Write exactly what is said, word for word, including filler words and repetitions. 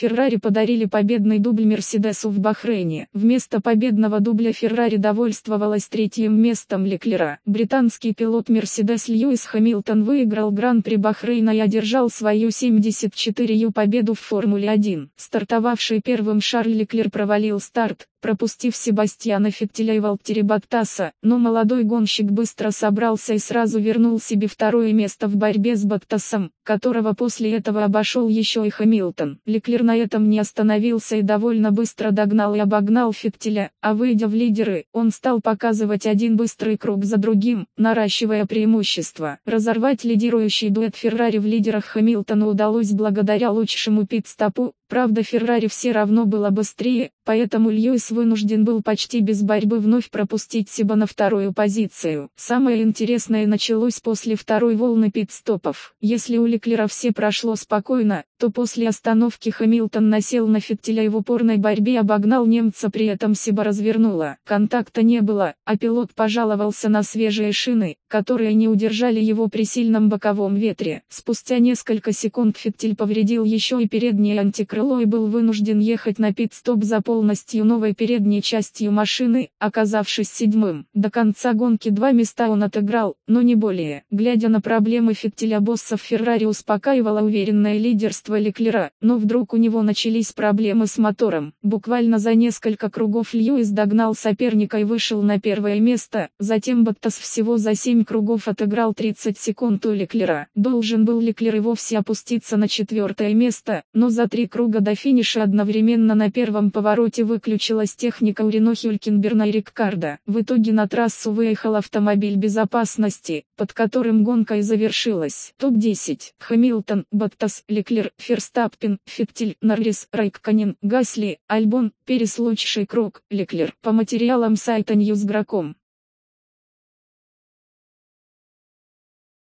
Феррари подарили победный дубль Мерседесу в Бахрейне. Вместо победного дубля Феррари довольствовалась третьим местом Леклера. Британский пилот Мерседес Льюис Хэмилтон выиграл Гран-при Бахрейна и одержал свою семьдесят четвёртую победу в Формуле один. Стартовавший первым Шарль Леклер провалил старт, пропустив Себастьяна Феттеля и Валтери Боттаса, но молодой гонщик быстро собрался и сразу вернул себе второе место в борьбе с Боттасом, которого после этого обошел еще и Хэмилтон. Леклер на этом не остановился и довольно быстро догнал и обогнал Феттеля, а выйдя в лидеры, он стал показывать один быстрый круг за другим, наращивая преимущество. Разорвать лидирующий дуэт Феррари в лидерах Хэмилтону удалось благодаря лучшему пит-стопу. Правда, Феррари все равно было быстрее, поэтому Льюис вынужден был почти без борьбы вновь пропустить себя на вторую позицию. Самое интересное началось после второй волны пит-стопов. Если у Леклера все прошло спокойно, то после остановки Хэмилтон насел на Феттеля и в упорной борьбе обогнал немца, при этом себя развернуло. Контакта не было, а пилот пожаловался на свежие шины, которые не удержали его при сильном боковом ветре. Спустя несколько секунд Феттель повредил еще и переднее антикрыло и был вынужден ехать на пит-стоп за полностью новой передней частью машины, оказавшись седьмым. До конца гонки два места он отыграл, но не более. Глядя на проблемы Феттеля, боссов Феррари успокаивало уверенное лидерство Леклера, но вдруг у него начались проблемы с мотором. Буквально за несколько кругов Льюис догнал соперника и вышел на первое место, затем Боттас всего за семь кругов отыграл тридцать секунд у Леклера. Должен был Леклер и вовсе опуститься на четвертое место, но за три круга до финиша одновременно на первом повороте выключилась техника у Рено Хюлькенберна и Риккардо. В итоге на трассу выехал автомобиль безопасности, под которым гонка и завершилась. топ десять. Хэмилтон, Боттас, Леклер, Ферстаппен, Феттель, Норрис, Райкконен, Гасли, Альбон, Перес. Лучший круг, Леклер. По материалам сайта ньюс точка гра точка ком.